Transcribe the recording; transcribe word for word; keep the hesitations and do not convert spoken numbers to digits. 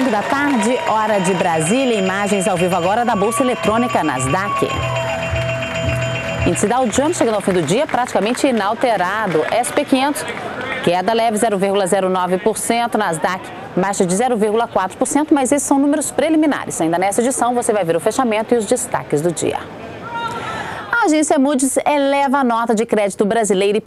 cinco da tarde, hora de Brasília. Imagens ao vivo agora da Bolsa Eletrônica Nasdaq. Índice Dow Jones chegando ao fim do dia praticamente inalterado. S and P quinhentos, queda leve zero vírgula zero nove por cento. Nasdaq, baixa de zero vírgula quatro por cento, mas esses são números preliminares. Ainda nessa edição você vai ver o fechamento e os destaques do dia. A agência Moody's eleva a nota de crédito brasileira e